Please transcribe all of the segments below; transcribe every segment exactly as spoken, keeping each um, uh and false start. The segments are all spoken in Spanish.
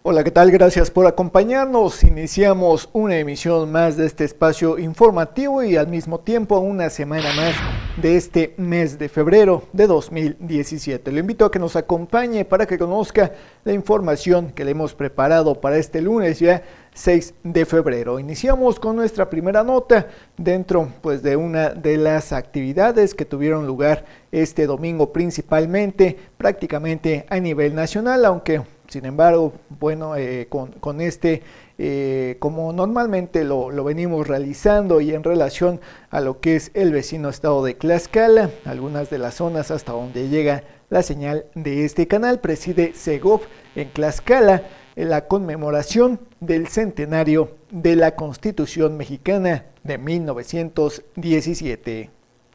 Hola, ¿qué tal? Gracias por acompañarnos. Iniciamos una emisión más de este espacio informativo y al mismo tiempo una semana más de este mes de febrero de dos mil diecisiete. Le invito a que nos acompañe para que conozca la información que le hemos preparado para este lunes ya seis de febrero. Iniciamos con nuestra primera nota dentro pues de una de las actividades que tuvieron lugar este domingo principalmente, prácticamente a nivel nacional, aunque sin embargo, bueno, eh, con, con este, eh, como normalmente lo, lo venimos realizando y en relación a lo que es el vecino estado de Tlaxcala, algunas de las zonas hasta donde llega la señal de este canal, preside Segov en Tlaxcala, en la conmemoración del centenario de la Constitución Mexicana de mil novecientos diecisiete.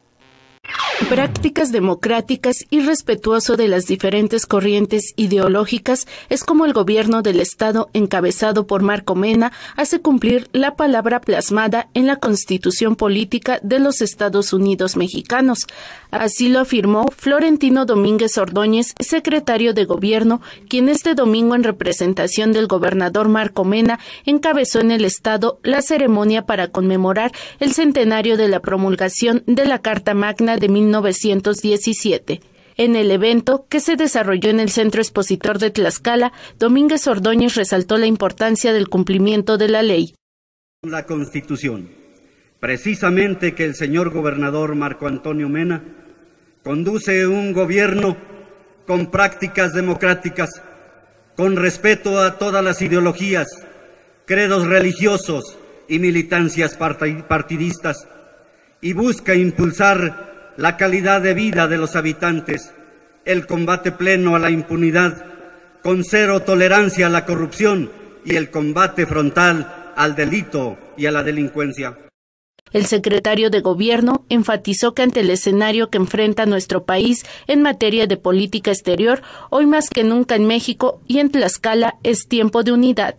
Prácticas democráticas y respetuoso de las diferentes corrientes ideológicas es como el gobierno del estado encabezado por Marco Mena hace cumplir la palabra plasmada en la Constitución Política de los Estados Unidos Mexicanos. Así lo afirmó Florentino Domínguez Ordóñez, secretario de Gobierno, quien este domingo en representación del gobernador Marco Mena encabezó en el estado la ceremonia para conmemorar el centenario de la promulgación de la Carta Magna de mil novecientos diecisiete. En el evento, que se desarrolló en el Centro Expositor de Tlaxcala, Domínguez Ordóñez resaltó la importancia del cumplimiento de la ley. La Constitución, precisamente que el señor gobernador Marco Antonio Mena conduce un gobierno con prácticas democráticas, con respeto a todas las ideologías, credos religiosos y militancias partidistas, y busca impulsar la calidad de vida de los habitantes, el combate pleno a la impunidad, con cero tolerancia a la corrupción y el combate frontal al delito y a la delincuencia. El secretario de Gobierno enfatizó que ante el escenario que enfrenta nuestro país en materia de política exterior, hoy más que nunca en México y en Tlaxcala es tiempo de unidad.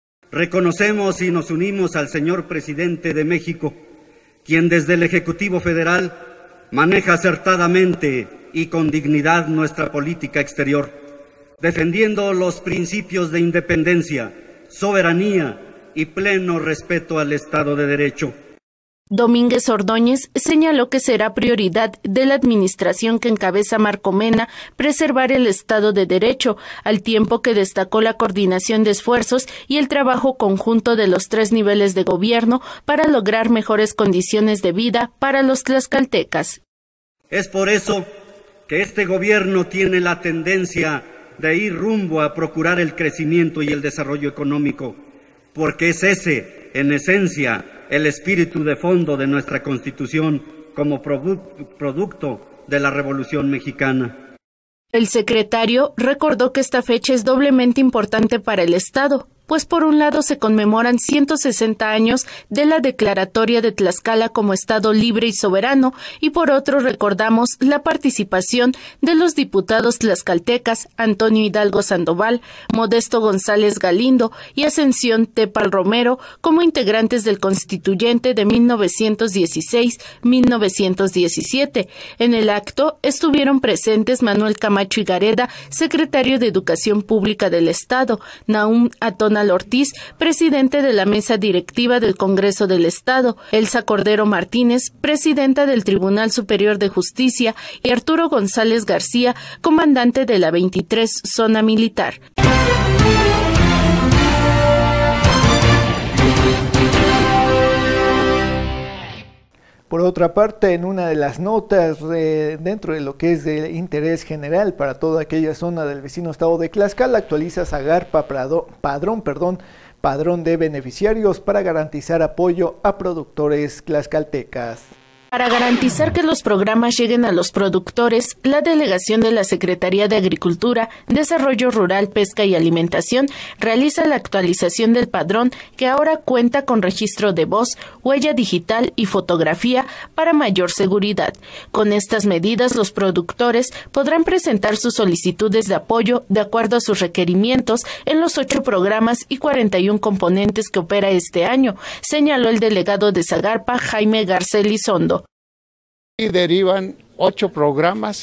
Reconocemos y nos unimos al señor presidente de México, quien desde el Ejecutivo Federal maneja acertadamente y con dignidad nuestra política exterior, defendiendo los principios de independencia, soberanía y pleno respeto al Estado de Derecho. Domínguez Ordóñez señaló que será prioridad de la administración que encabeza Marco Mena preservar el Estado de Derecho, al tiempo que destacó la coordinación de esfuerzos y el trabajo conjunto de los tres niveles de gobierno para lograr mejores condiciones de vida para los tlaxcaltecas. Es por eso que este gobierno tiene la tendencia de ir rumbo a procurar el crecimiento y el desarrollo económico, porque es ese, en esencia, el espíritu de fondo de nuestra Constitución como produ- producto de la Revolución Mexicana. El secretario recordó que esta fecha es doblemente importante para el Estado, pues por un lado se conmemoran ciento sesenta años de la declaratoria de Tlaxcala como Estado libre y soberano, y por otro recordamos la participación de los diputados tlaxcaltecas Antonio Hidalgo Sandoval, Modesto González Galindo y Ascensión Tepal Romero como integrantes del constituyente de mil novecientos dieciséis a mil novecientos diecisiete. En el acto estuvieron presentes Manuel Camacho Higareda, secretario de Educación Pública del Estado, Nahum Atona Ortiz, presidente de la mesa directiva del Congreso del Estado, Elsa Cordero Martínez, presidenta del Tribunal Superior de Justicia, y Arturo González García, comandante de la veintitrés Zona Militar. Por otra parte, en una de las notas eh, dentro de lo que es de interés general para toda aquella zona del vecino estado de Tlaxcala, actualiza Zagarpa Prado, Padrón, perdón, Padrón de beneficiarios para garantizar apoyo a productores tlaxcaltecas. Para garantizar que los programas lleguen a los productores, la delegación de la Secretaría de Agricultura, Desarrollo Rural, Pesca y Alimentación realiza la actualización del padrón, que ahora cuenta con registro de voz, huella digital y fotografía para mayor seguridad. Con estas medidas, los productores podrán presentar sus solicitudes de apoyo de acuerdo a sus requerimientos en los ocho programas y cuarenta y un componentes que opera este año, señaló el delegado de Zagarpa, Jaime Garcés Lizondo. Y derivan ocho programas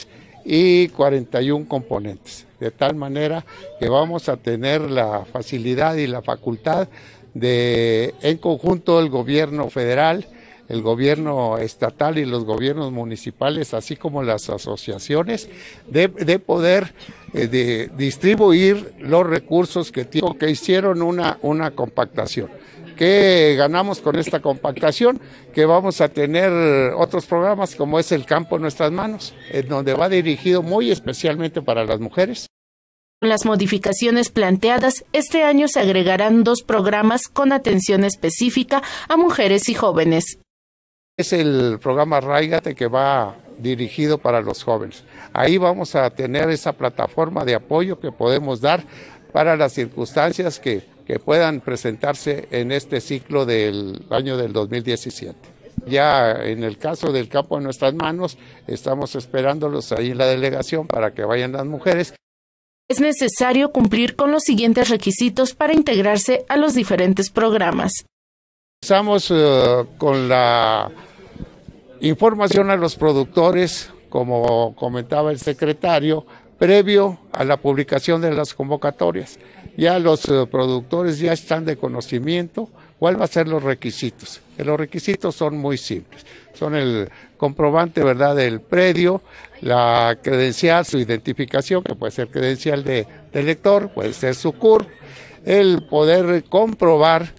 y cuarenta y uno componentes, de tal manera que vamos a tener la facilidad y la facultad de, en conjunto, el gobierno federal, el gobierno estatal y los gobiernos municipales, así como las asociaciones, de, de poder eh, de distribuir los recursos que, que hicieron una, una compactación. ¿Qué ganamos con esta compactación? Que vamos a tener otros programas como es el Campo en Nuestras Manos, en donde va dirigido muy especialmente para las mujeres. Con las modificaciones planteadas, este año se agregarán dos programas con atención específica a mujeres y jóvenes. Es el programa Arráigate, que va dirigido para los jóvenes. Ahí vamos a tener esa plataforma de apoyo que podemos dar para las circunstancias que, que puedan presentarse en este ciclo del año del dos mil diecisiete. Ya en el caso del Campo en Nuestras Manos, estamos esperándolos ahí en la delegación para que vayan las mujeres. Es necesario cumplir con los siguientes requisitos para integrarse a los diferentes programas. Empezamos uh, con la información a los productores, como comentaba el secretario, previo a la publicación de las convocatorias. Ya los uh, productores ya están de conocimiento cuáles van a ser los requisitos. Que los requisitos son muy simples. Son el comprobante, ¿verdad?, del predio, la credencial, su identificación, que puede ser credencial de, de lector, puede ser su C U R, el poder comprobar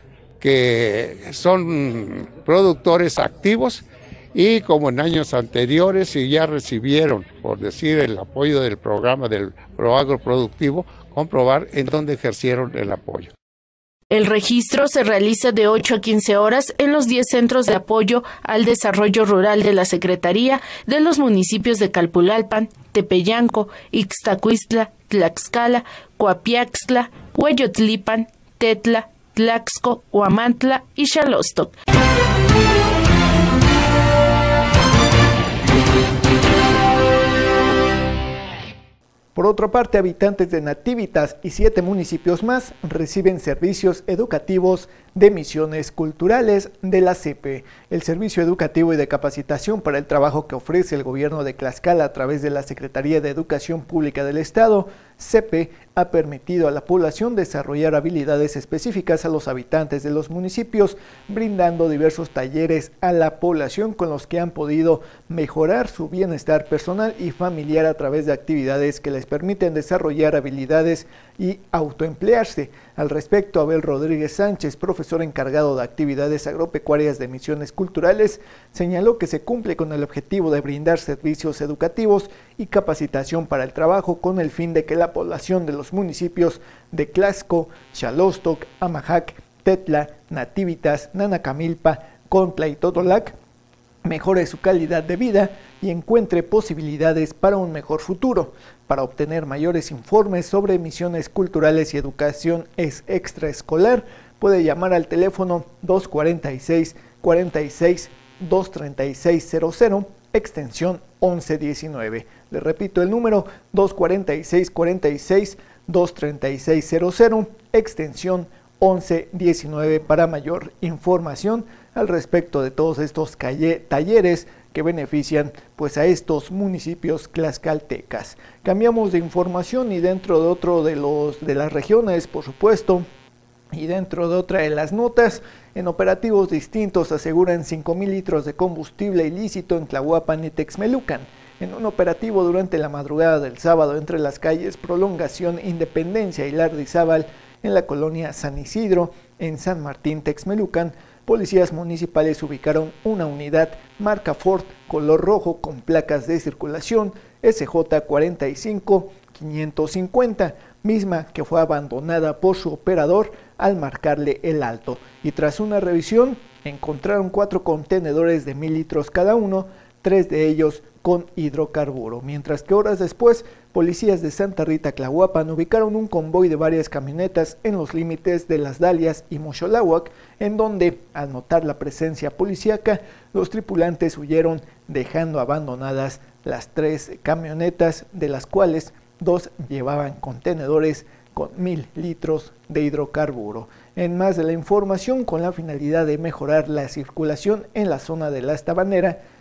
que son productores activos y, como en años anteriores, si ya recibieron, por decir, el apoyo del programa del Proagro Productivo, comprobar en dónde ejercieron el apoyo. El registro se realiza de ocho a quince horas en los diez centros de apoyo al desarrollo rural de la Secretaría de los municipios de Calpulalpan, Tepeyanco, Ixtacuistla, Tlaxcala, Coapiaxtla, Hueyotlipan, Tetla, Tlaxco, Huamantla y Xalostoc. Por otra parte, habitantes de Nativitas y siete municipios más reciben servicios educativos de misiones culturales de la C E P E. El servicio educativo y de capacitación para el trabajo que ofrece el gobierno de Tlaxcala a través de la Secretaría de Educación Pública del Estado, C E P E, ha permitido a la población desarrollar habilidades específicas a los habitantes de los municipios, brindando diversos talleres a la población con los que han podido mejorar su bienestar personal y familiar a través de actividades que les permiten desarrollar habilidades y autoemplearse. Al respecto, Abel Rodríguez Sánchez, profesor encargado de actividades agropecuarias de misiones culturales, señaló que se cumple con el objetivo de brindar servicios educativos y capacitación para el trabajo con el fin de que la población de los municipios de Tlaxco, Xalostoc, Amajac, Tetla, Nativitas, Nanacamilpa, Contla y Totolac mejore su calidad de vida y encuentre posibilidades para un mejor futuro. Para obtener mayores informes sobre misiones culturales y educación extraescolar, puede llamar al teléfono dos cuarenta y seis, cuarenta y seis, dos treinta y seis cero cero, extensión once diecinueve. Le repito el número, dos cuarenta y seis, cuarenta y seis, dos treinta y seis cero cero, extensión once diecinueve para mayor información al respecto de todos estos talleres que benefician pues a estos municipios tlaxcaltecas. Cambiamos de información y dentro de otro de los de las regiones, por supuesto, y dentro de otra de las notas, en operativos distintos aseguran cinco mil litros de combustible ilícito en Tlahuapan y Texmelucan. En un operativo durante la madrugada del sábado entre las calles Prolongación, Independencia y Lardizábal, en la colonia San Isidro, en San Martín, Texmelucan, policías municipales ubicaron una unidad marca Ford color rojo con placas de circulación S J cuarenta y cinco quinientos cincuenta, misma que fue abandonada por su operador al marcarle el alto. Y tras una revisión, encontraron cuatro contenedores de mil litros cada uno, tres de ellos con hidrocarburo, mientras que horas después, policías de Santa Rita Tlahuapan ubicaron un convoy de varias camionetas en los límites de Las Dalias y Moxoláhuac, en donde, al notar la presencia policíaca, los tripulantes huyeron dejando abandonadas las tres camionetas, de las cuales dos llevaban contenedores con mil litros de hidrocarburo. En más de la información, con la finalidad de mejorar la circulación en la zona de La Estabanera,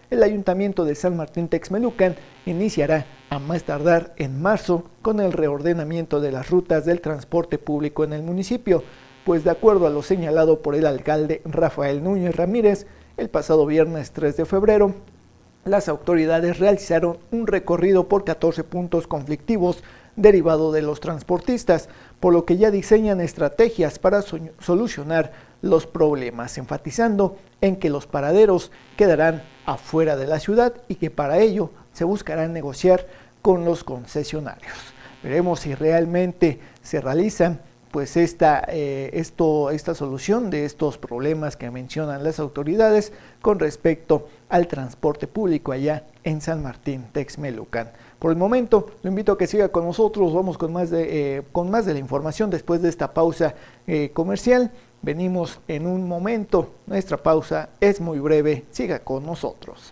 el Ayuntamiento de San Martín Texmelucan iniciará a más tardar en marzo con el reordenamiento de las rutas del transporte público en el municipio, pues de acuerdo a lo señalado por el alcalde Rafael Núñez Ramírez, el pasado viernes tres de febrero, las autoridades realizaron un recorrido por catorce puntos conflictivos derivado de los transportistas, por lo que ya diseñan estrategias para solucionar los problemas, enfatizando en que los paraderos quedarán afuera de la ciudad y que para ello se buscará negociar con los concesionarios. Veremos si realmente se realizan pues esta, eh, esto, esta solución de estos problemas que mencionan las autoridades con respecto al transporte público allá en San Martín Texmelucan. Por el momento, lo invito a que siga con nosotros, vamos con más de, eh, con más de la información después de esta pausa eh, comercial. Venimos en un momento, nuestra pausa es muy breve, siga con nosotros.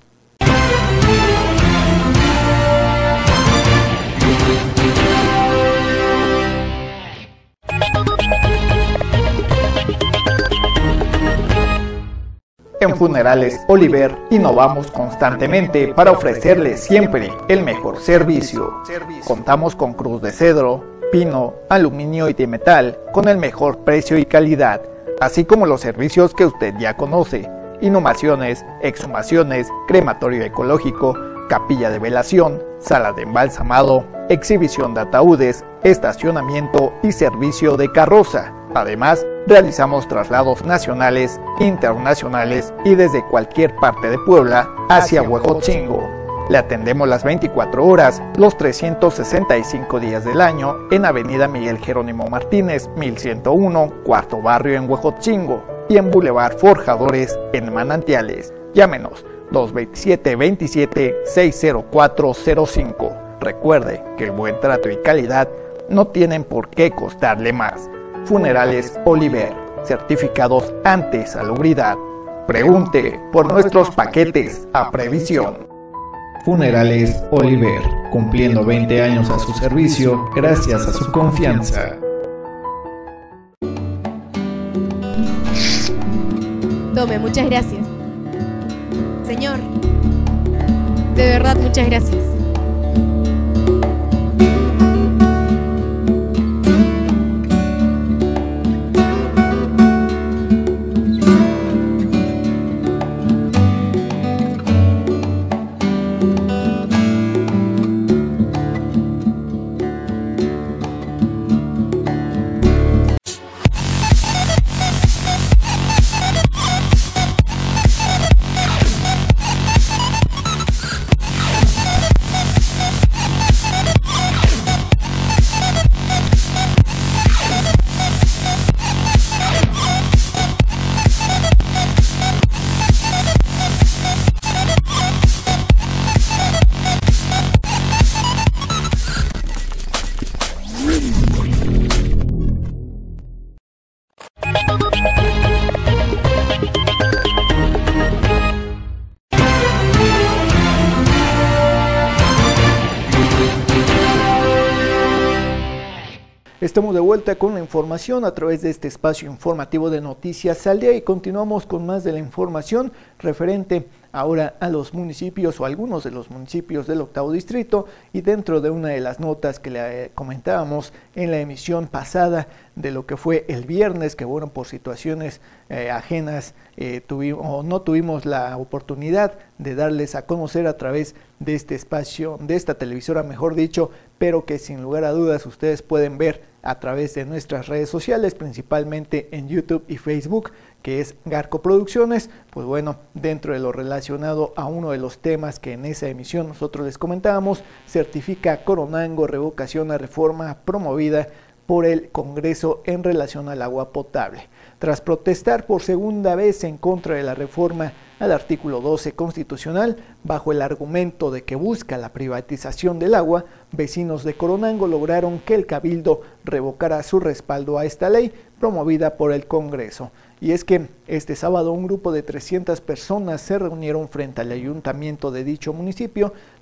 En Funerales Oliver innovamos constantemente para ofrecerles siempre el mejor servicio. Contamos con cruz de cedro, pino, aluminio y de metal con el mejor precio y calidad, así como los servicios que usted ya conoce: inhumaciones, exhumaciones, crematorio ecológico, capilla de velación, sala de embalsamado, exhibición de ataúdes, estacionamiento y servicio de carroza. Además, realizamos traslados nacionales, internacionales y desde cualquier parte de Puebla hacia Huejotzingo. Le atendemos las veinticuatro horas, los trescientos sesenta y cinco días del año en Avenida Miguel Jerónimo Martínez, mil ciento uno, Cuarto Barrio en Huejotzingo, y en Boulevard Forjadores en Manantiales. Llámenos dos veintisiete veintisiete, sesenta y cuatro cero cinco. Recuerde que el buen trato y calidad no tienen por qué costarle más. Funerales Oliver, certificados ante salubridad. Pregunte por nuestros paquetes a previsión. Funerales Oliver, cumpliendo veinte años a su servicio gracias a su confianza. Tome, muchas gracias. Señor, de verdad muchas gracias. Estamos de vuelta con la información a través de este espacio informativo de Noticias al Día y continuamos con más de la información referente ahora a los municipios o algunos de los municipios del octavo distrito, y dentro de una de las notas que le comentábamos en la emisión pasada de lo que fue el viernes, que bueno, por situaciones eh, ajenas eh, tuvimos, o no tuvimos la oportunidad de darles a conocer a través de este espacio, de esta televisora mejor dicho, pero que sin lugar a dudas ustedes pueden ver a través de nuestras redes sociales, principalmente en YouTube y Facebook, que es Garco Producciones. Pues bueno, dentro de lo relacionado a uno de los temas que en esa emisión nosotros les comentábamos, certifica Coronango revocación a reforma promovida por el Congreso en relación al agua potable. Tras protestar por segunda vez en contra de la reforma al artículo doce constitucional, bajo el argumento de que busca la privatización del agua, vecinos de Coronango lograron que el Cabildo revocara su respaldo a esta ley promovida por el Congreso. Y es que este sábado un grupo de trescientas personas se reunieron frente al ayuntamiento de dicho municipio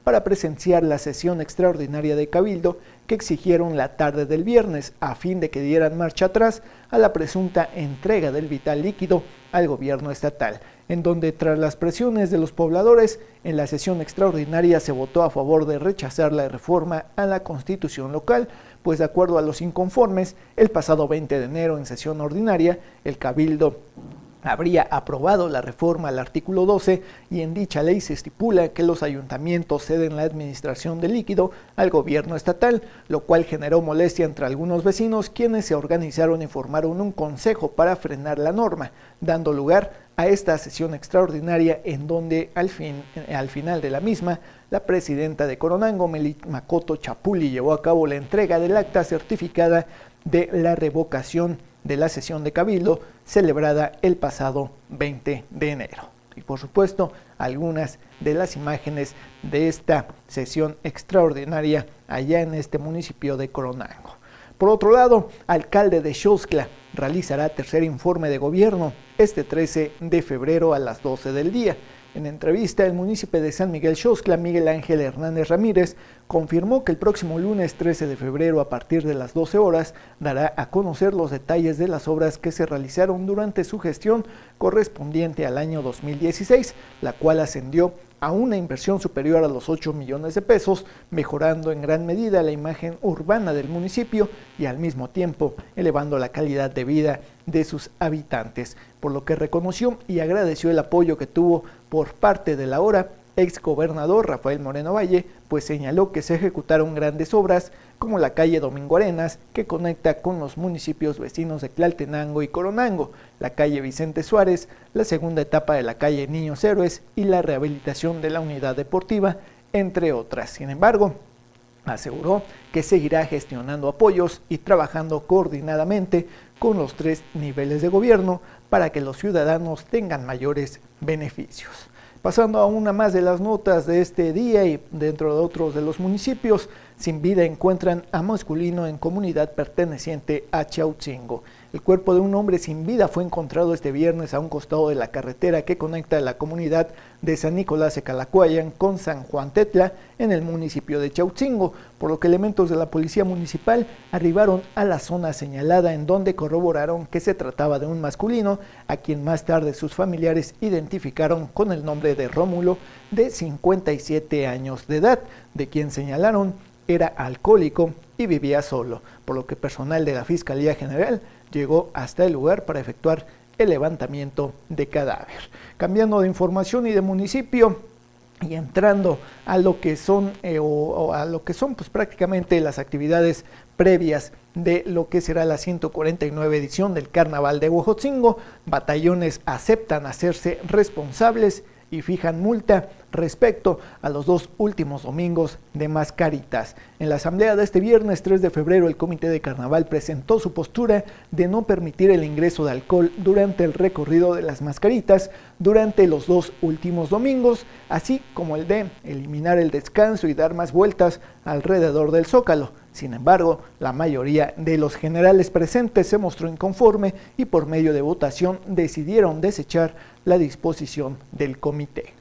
para presenciar la sesión extraordinaria de Cabildo que exigieron la tarde del viernes a fin de que dieran marcha atrás a la presunta entrega del vital líquido al gobierno estatal, en donde tras las presiones de los pobladores, en la sesión extraordinaria se votó a favor de rechazar la reforma a la Constitución local, pues de acuerdo a los inconformes, el pasado veinte de enero en sesión ordinaria, el Cabildo habría aprobado la reforma al artículo doce y en dicha ley se estipula que los ayuntamientos ceden la administración del líquido al gobierno estatal, lo cual generó molestia entre algunos vecinos quienes se organizaron y formaron un consejo para frenar la norma, dando lugar a esta sesión extraordinaria en donde al, fin, al final de la misma la presidenta de Coronango, Meli Makoto Chapuli, llevó a cabo la entrega del acta certificada de la revocación de la sesión de Cabildo celebrada el pasado veinte de enero. Y por supuesto, algunas de las imágenes de esta sesión extraordinaria allá en este municipio de Coronango. Por otro lado, alcalde de Xoxtla realizará tercer informe de gobierno este trece de febrero a las doce del día. En entrevista, el municipio de San Miguel Xoxtla, Miguel Ángel Hernández Ramírez, confirmó que el próximo lunes trece de febrero a partir de las doce horas dará a conocer los detalles de las obras que se realizaron durante su gestión correspondiente al año dos mil dieciséis, la cual ascendió a una inversión superior a los ocho millones de pesos, mejorando en gran medida la imagen urbana del municipio y al mismo tiempo elevando la calidad de vida de sus habitantes, por lo que reconoció y agradeció el apoyo que tuvo por parte del ahora exgobernador Rafael Moreno Valle, pues señaló que se ejecutaron grandes obras como la calle Domingo Arenas, que conecta con los municipios vecinos de Tlaltenango y Coronango, la calle Vicente Suárez, la segunda etapa de la calle Niños Héroes y la rehabilitación de la unidad deportiva, entre otras. Sin embargo, aseguró que seguirá gestionando apoyos y trabajando coordinadamente con los tres niveles de gobierno para que los ciudadanos tengan mayores beneficios. Pasando a una más de las notas de este día y dentro de otros de los municipios, sin vida encuentran a masculino en comunidad perteneciente a Chautzingo. El cuerpo de un hombre sin vida fue encontrado este viernes a un costado de la carretera que conecta la comunidad de San Nicolás de Calacuayan con San Juan Tetla en el municipio de Chautzingo, por lo que elementos de la policía municipal arribaron a la zona señalada en donde corroboraron que se trataba de un masculino, a quien más tarde sus familiares identificaron con el nombre de Rómulo, de cincuenta y siete años de edad, de quien señalaron era alcohólico y vivía solo, por lo que personal de la Fiscalía General llegó hasta el lugar para efectuar el levantamiento de cadáver. Cambiando de información y de municipio y entrando a lo que son eh, o, o a lo que son pues prácticamente las actividades previas de lo que será la ciento cuarenta y nueve edición del Carnaval de Huejotzingo, batallones aceptan hacerse responsables y fijan multa respecto a los dos últimos domingos de mascaritas. En la asamblea de este viernes tres de febrero, el Comité de Carnaval presentó su postura de no permitir el ingreso de alcohol durante el recorrido de las mascaritas durante los dos últimos domingos, así como el de eliminar el descanso y dar más vueltas alrededor del Zócalo. Sin embargo, la mayoría de los generales presentes se mostró inconforme y por medio de votación decidieron desechar la disposición del comité.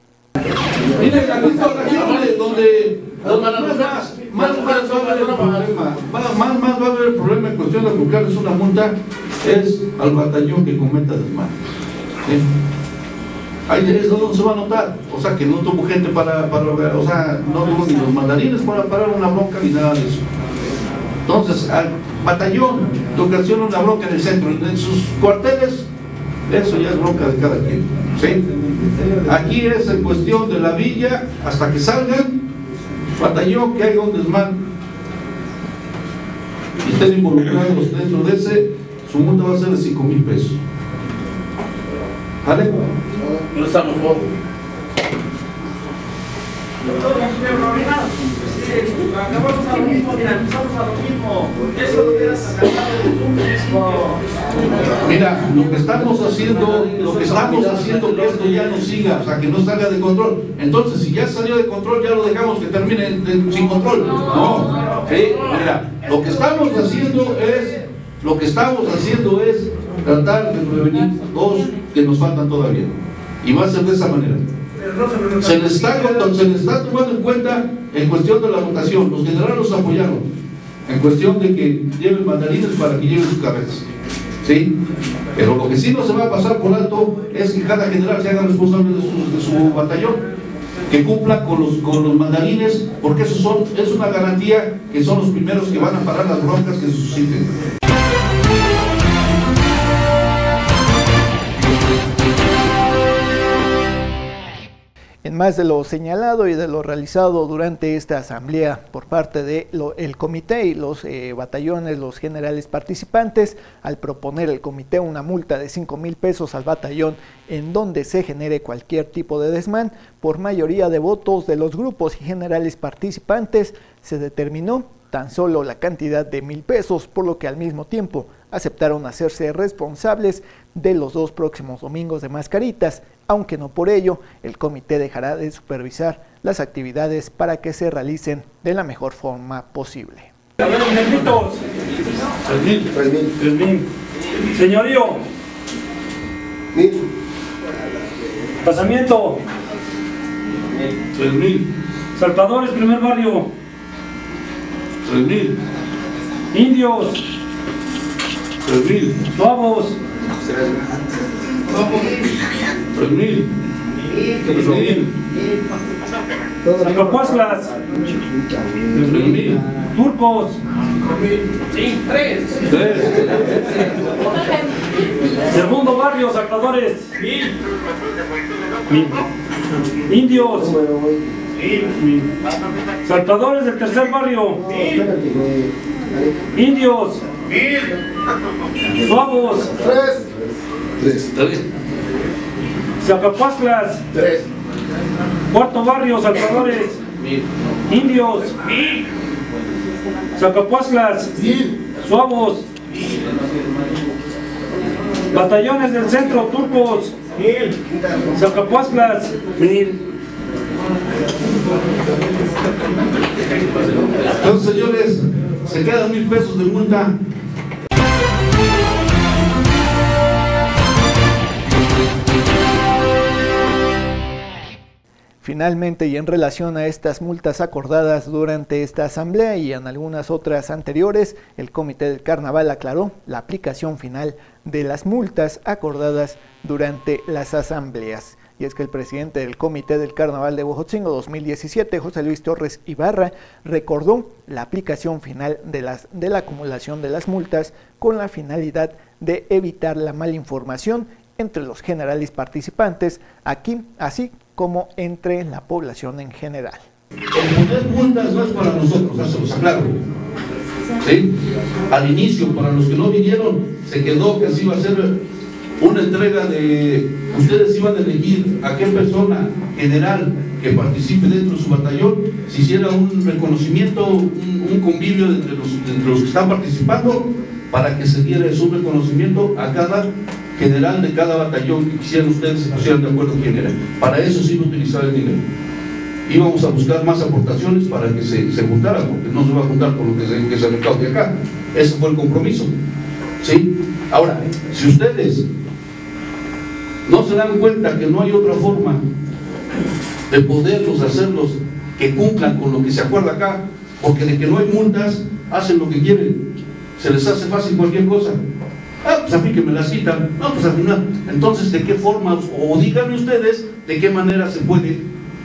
Miren, aquí está ocasiones donde, donde más, más, más, más va a haber problema, más, más, más va a haber problema en cuestión de aplicarles una multa, es al batallón que cometa desmanes. ¿Sí? Ahí es donde se va a notar, o sea que no tuvo gente para, para o sea, no tuvo ni los mandarines para parar una bronca ni nada de eso. Entonces, al batallón que ocasiona una bronca en el centro, en sus cuarteles, eso ya es bronca de cada quien, ¿sí? Aquí es en cuestión de la villa, hasta que salgan, batallón que haya un desmán y estén involucrados dentro de ese, su multa va a ser de cinco mil pesos. ¿Vale? No estamos por. Acabamos a lo mismo, finalizamos a lo mismo. Eso lo quieras sacar de tú mismo. Mira, lo que estamos haciendo, lo que estamos haciendo que esto ya no siga, o sea, que no salga de control. Entonces, si ya salió de control, ya lo dejamos que termine de, sin control. No, ¿sí? Mira, lo que estamos haciendo es, lo que estamos haciendo es tratar de prevenir dos que nos faltan todavía. Y va a ser de esa manera. Se les está, se les está tomando en cuenta en cuestión de la votación, los generales los apoyaron, en cuestión de que lleven mandarines para que lleven sus carretas, ¿sí? Pero lo que sí no se va a pasar por alto es que cada general se haga responsable de su, de su batallón, que cumpla con los, con los mandarines, porque eso son, es una garantía que son los primeros que van a parar las broncas que se susciten. En más de lo señalado y de lo realizado durante esta asamblea por parte del comité y los eh, batallones, los generales participantes, al proponer el comité una multa de cinco mil pesos al batallón en donde se genere cualquier tipo de desmán, por mayoría de votos de los grupos y generales participantes, se determinó tan solo la cantidad de mil pesos, por lo que al mismo tiempo aceptaron hacerse responsables de los dos próximos domingos de mascaritas, aunque no por ello el comité dejará de supervisar las actividades para que se realicen de la mejor forma posible. A ver, negritos. Tres mil. Tres mil. Tres mil. Señorío. Mil. Pasamiento. Tres mil. Saltadores, primer barrio. Tres mil. Indios. Tres mil. Suavos. Tres mil. Tres mil. Zacapuasclas. Tres mil. Turcos. Sí, tres. Tres. Segundo barrio, saltadores. Mil. Mil. Indios. Mil. Saltadores del tercer barrio. Mil. Indios. Mil. Suavos. Tres. Tres. Tres. Zacapuasclas. Tres. Cuarto barrio, saltadores. Mil. Indios. Mil. Zacapuasclas. Mil. Suavos. Batallones del centro, turcos. Mil. Zacapuasclas. Mil. Entonces, señores, se quedan mil pesos de multa. Finalmente, y en relación a estas multas acordadas durante esta asamblea y en algunas otras anteriores, el Comité del Carnaval aclaró la aplicación final de las multas acordadas durante las asambleas. Y es que el presidente del Comité del Carnaval de Huejotzingo dos mil diecisiete, José Luis Torres Ibarra, recordó la aplicación final de, las, de la acumulación de las multas con la finalidad de evitar la malinformación entre los generales participantes, aquí así como entre la población en general. El poner multas no es para nosotros, ya se los aclaro. ¿Sí? Al inicio, para los que no vinieron, se quedó que se iba a hacer una entrega de... Ustedes iban a elegir a qué persona general que participe dentro de su batallón, se hiciera un reconocimiento, un, un convivio entre los, entre los que están participando, para que se diera un reconocimiento a cada general de cada batallón que quisieran ustedes, se pusieran de acuerdo quién era. Para eso sí iba a utilizar el dinero. Íbamos a buscar más aportaciones para que se, se juntaran, porque no se va a juntar con lo que se, que se recaude acá. Ese fue el compromiso. ¿Sí? Ahora, si ustedes no se dan cuenta que no hay otra forma de poderlos hacerlos que cumplan con lo que se acuerda acá, porque de que no hay multas, hacen lo que quieren, se les hace fácil cualquier cosa. Ah, pues a mí que me las quitan. No, pues al final. Entonces, ¿de qué forma? O díganme ustedes de qué manera se puede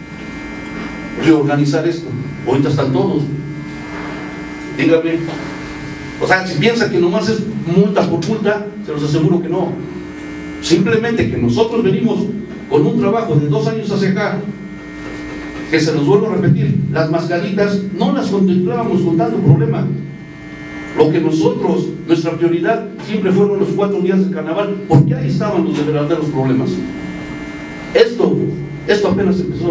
reorganizar esto. Ahorita están todos. Díganme. O sea, si piensan que nomás es multa por multa, se los aseguro que no. Simplemente que nosotros venimos con un trabajo de dos años hacia acá, que se los vuelvo a repetir, las mascaritas no las contemplábamos con tanto problema. Lo que nosotros, nuestra prioridad siempre fueron los cuatro días de carnaval, porque ahí estaban los verdaderos problemas. Esto, esto apenas empezó.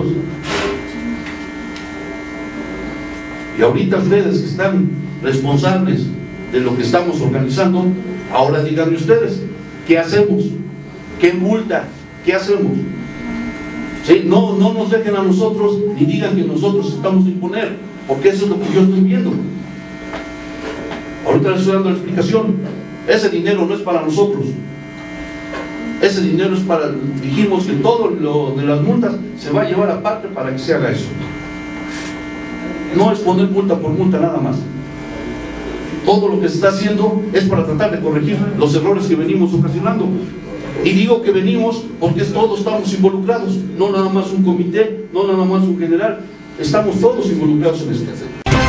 Y ahorita ustedes que están responsables de lo que estamos organizando, ahora díganme ustedes, ¿qué hacemos? ¿Qué multa? ¿Qué hacemos? ¿Sí? No, no nos dejen a nosotros ni digan que nosotros estamos a imponer, porque eso es lo que yo estoy viendo. Ahorita les estoy dando la explicación. Ese dinero no es para nosotros. Ese dinero es para, dijimos que todo lo de las multas se va a llevar aparte para que se haga eso. no es poner multa por multa nada más. Todo lo que se está haciendo es para tratar de corregir los errores que venimos ocasionando. Y digo que venimos porque todos estamos involucrados, no nada más un comité, no nada más un general, estamos todos involucrados en esto.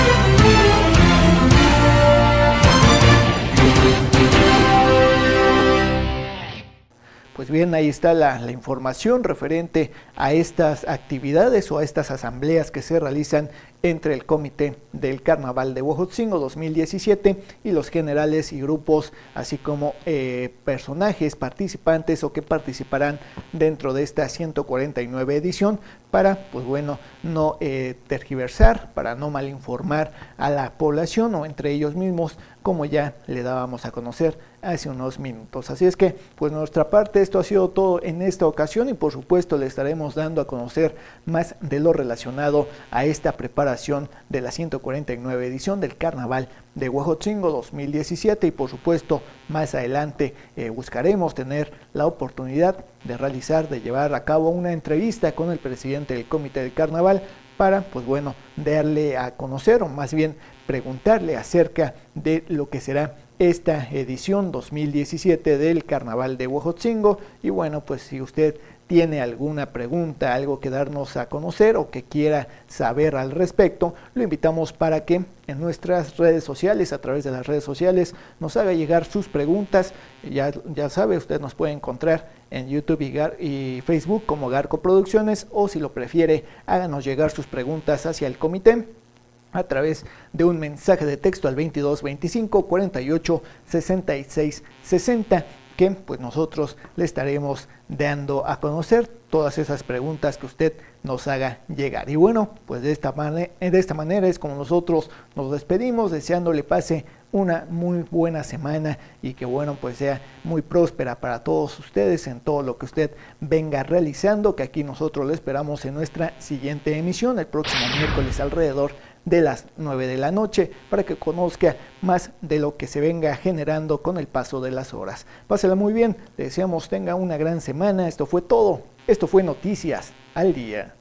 Pues bien, ahí está la, la información referente a estas actividades o a estas asambleas que se realizan entre el Comité del Carnaval de Huejotzingo dos mil diecisiete y los generales y grupos, así como eh, personajes participantes o que participarán dentro de esta ciento cuarenta y nueve edición para, pues bueno, no eh, tergiversar, para no malinformar a la población o entre ellos mismos, como ya le dábamos a conocer hace unos minutos. Así es que, pues nuestra parte, esto ha sido todo en esta ocasión y por supuesto le estaremos dando a conocer más de lo relacionado a esta preparación de la ciento cuarenta y nueve edición del Carnaval de Huejotzingo dos mil diecisiete y por supuesto más adelante eh, buscaremos tener la oportunidad de realizar, de llevar a cabo una entrevista con el presidente del Comité del Carnaval para, pues bueno, darle a conocer o más bien preguntarle acerca de lo que será esta edición dos mil diecisiete del Carnaval de Huejotzingo. Y bueno, pues si usted tiene alguna pregunta, algo que darnos a conocer o que quiera saber al respecto, lo invitamos para que en nuestras redes sociales, a través de las redes sociales, nos haga llegar sus preguntas. Ya, ya sabe, usted nos puede encontrar en YouTube y, Gar y Facebook como Garco Producciones, o si lo prefiere, háganos llegar sus preguntas hacia el comité a través de un mensaje de texto al veintidós veinticinco cuarenta y ocho sesenta y seis sesenta, que pues nosotros le estaremos dando a conocer todas esas preguntas que usted nos haga llegar. Y bueno, pues de esta, de esta manera es como nosotros nos despedimos, deseándole pase una muy buena semana y que bueno, pues sea muy próspera para todos ustedes en todo lo que usted venga realizando, que aquí nosotros le esperamos en nuestra siguiente emisión el próximo miércoles alrededor de las nueve de la noche para que conozca más de lo que se venga generando con el paso de las horas. Pásela muy bien, le deseamos tenga una gran semana. Esto fue todo, esto fue Noticias al Día.